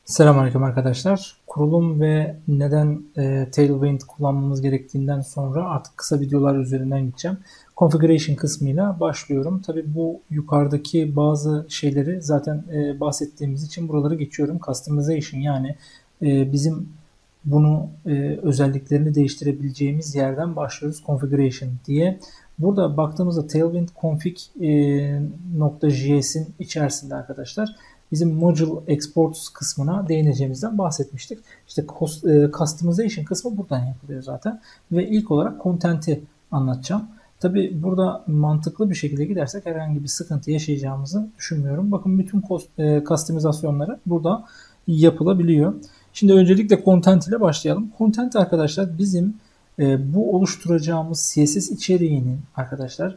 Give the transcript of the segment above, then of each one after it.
Selamünaleyküm arkadaşlar. Kurulum ve neden Tailwind kullanmamız gerektiğinden sonra artık kısa videolar üzerinden gideceğim. Configuration kısmıyla başlıyorum. Tabi bu yukarıdaki bazı şeyleri zaten bahsettiğimiz için buraları geçiyorum. Customization yani bizim bunu özelliklerini değiştirebileceğimiz yerden başlıyoruz. Configuration diye. Burada baktığımızda Tailwind config.js'in içerisinde arkadaşlar bizim module exports kısmına değineceğimizden bahsetmiştik. İşte customization kısmı buradan yapılıyor zaten. Ve ilk olarak content'i anlatacağım. Tabi burada mantıklı bir şekilde gidersek herhangi bir sıkıntı yaşayacağımızı düşünmüyorum. Bakın bütün customizasyonları burada yapılabiliyor. Şimdi öncelikle content ile başlayalım. Content arkadaşlar bizim bu oluşturacağımız CSS içeriğinin arkadaşlar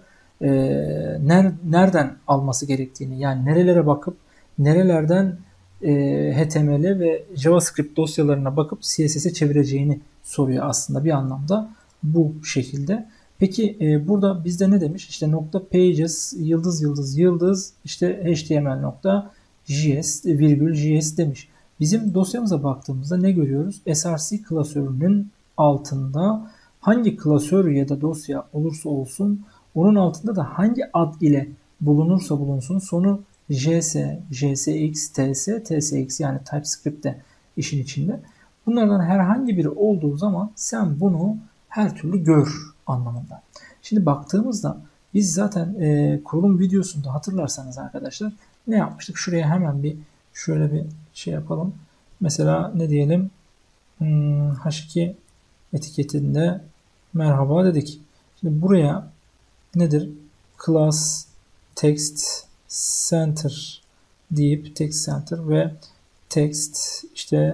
nereden alması gerektiğini, yani nerelere bakıp nerelerden HTML ve JavaScript dosyalarına bakıp CSS'e çevireceğini soruyor aslında bir anlamda bu şekilde. Peki burada bizde ne demiş? İşte .pages yıldız yıldız yıldız işte html.js virgül js demiş. Bizim dosyamıza baktığımızda ne görüyoruz? src klasörünün altında hangi klasör ya da dosya olursa olsun onun altında da hangi ad ile bulunursa bulunsun sonu JS, JSX, TS, TSX yani TypeScript de işin içinde. Bunlardan herhangi biri olduğu zaman sen bunu her türlü gör anlamında. Şimdi baktığımızda biz zaten kurulum videosunda hatırlarsanız arkadaşlar ne yapmıştık? Şuraya hemen bir şöyle bir şey yapalım. Mesela ne diyelim? H2 etiketinde merhaba dedik. Şimdi buraya nedir? Class text center deyip text center ve text işte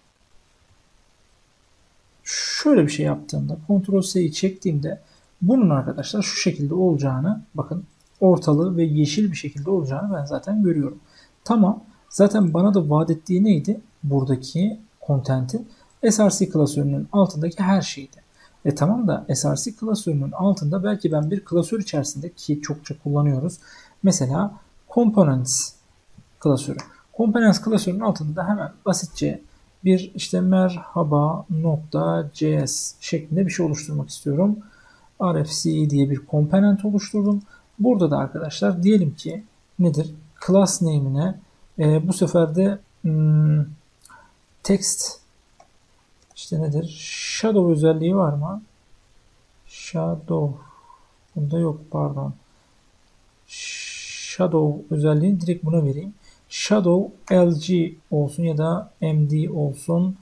şöyle bir şey yaptığımda Ctrl C'yi çektiğimde bunun arkadaşlar şu şekilde olacağını bakın ortalı ve yeşil bir şekilde olacağını ben zaten görüyorum. Tamam. Zaten bana da vaat ettiği neydi? Buradaki content'in src klasörünün altındaki her şeydi. Tamam da src klasörünün altında belki ben bir klasör içerisinde ki çokça kullanıyoruz. Mesela components klasörü. Components klasörünün altında da hemen basitçe bir işte merhaba.js şeklinde bir şey oluşturmak istiyorum. RFC diye bir komponent oluşturdum. Burada da arkadaşlar diyelim ki nedir? Class name'ine bu sefer de text işte nedir? Shadow özelliği var mı? Shadow. Bunda yok pardon. Shadow özelliğini direkt buna vereyim. Shadow LG olsun ya da MD olsun.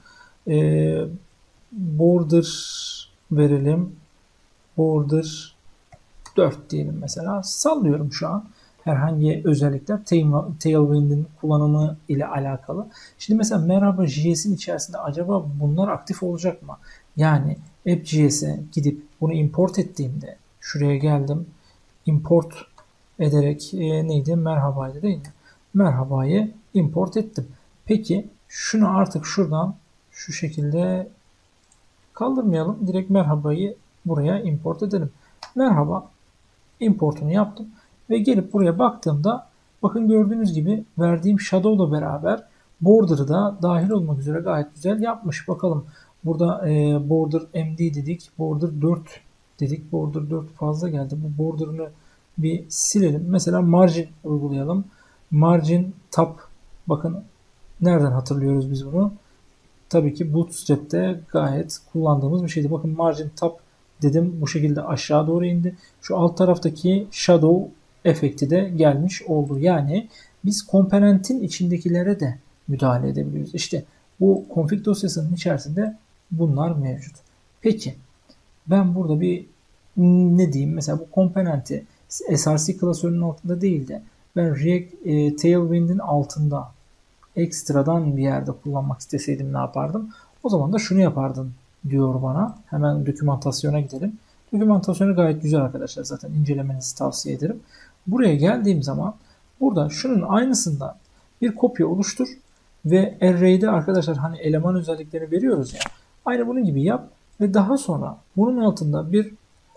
Border verelim. Border 4 diyelim mesela. Sallıyorum şu an. Herhangi özellikler Tailwind'in kullanımı ile alakalı. Şimdi mesela merhaba JS'in içerisinde acaba bunlar aktif olacak mı? Yani app.js'e gidip bunu import ettiğimde şuraya geldim. Import ederek neydi? Merhabaydı değil mi? Merhabayı import ettim. Peki şunu artık şuradan şu şekilde kaldırmayalım. Direkt merhabayı buraya import edelim. Merhaba importunu yaptım. Ve gelip buraya baktığımda bakın gördüğünüz gibi verdiğim shadow'la beraber border'ı da dahil olmak üzere gayet güzel yapmış. Bakalım burada border MD dedik. Border 4 dedik. Border 4 fazla geldi. Bu border'ını bir silelim. Mesela margin uygulayalım. Margin tab. Bakın nereden hatırlıyoruz biz bunu? Tabii ki Bootstrap'te gayet kullandığımız bir şeydi. Bakın margin tab dedim. Bu şekilde aşağı doğru indi. Şu alt taraftaki shadow efekti de gelmiş oldu. Yani biz komponentin içindekilere de müdahale edebiliyoruz. İşte bu config dosyasının içerisinde bunlar mevcut. Peki ben burada bir ne diyeyim? Mesela bu komponenti src klasörünün altında değil de ben React Tailwind'in altında ekstradan bir yerde kullanmak isteseydim ne yapardım? O zaman da şunu yapardın diyor bana. Hemen dokümantasyona gidelim. Dokümantasyonu gayet güzel arkadaşlar. Zaten incelemenizi tavsiye ederim. Buraya geldiğim zaman burada şunun aynısından bir kopya oluştur ve array'de arkadaşlar hani eleman özelliklerini veriyoruz ya. Aynı bunun gibi yap ve daha sonra bunun altında bir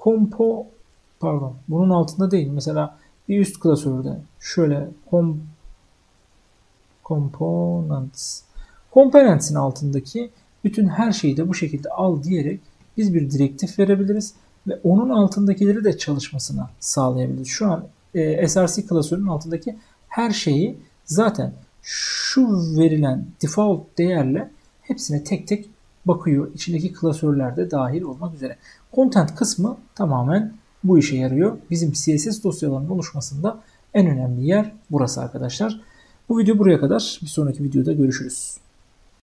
bunun altında değil. Mesela bir üst klasörde şöyle components Components'in altındaki bütün her şeyi de bu şekilde al diyerek biz bir direktif verebiliriz ve onun altındakileri de çalışmasını sağlayabiliriz. Şu an src klasörünün altındaki her şeyi zaten şu verilen default değerle hepsine tek tek bakıyor. İçindeki klasörler de dahil olmak üzere. Content kısmı tamamen bu işe yarıyor. Bizim CSS dosyalarının oluşmasında en önemli yer burası arkadaşlar. Bu video buraya kadar. Bir sonraki videoda görüşürüz.